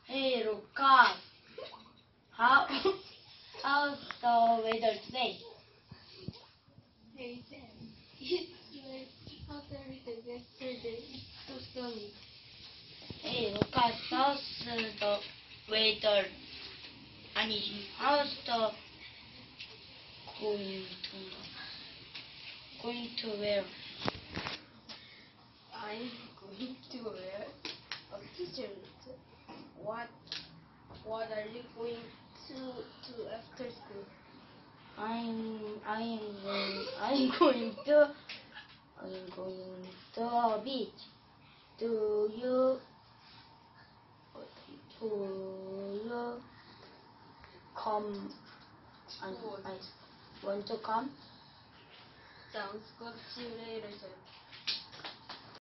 Hey, Lucas. How how's the weather today? Hey Sam, it's like hotter than yesterday. It's so sunny. Hey, Lucas. How's the weather? 아니, how's the going to where? I'm going to wear a t-shirt. What are you going to after school? I'm going to a beach. Do you come? I want to come. Sounds good. See you later, Sam.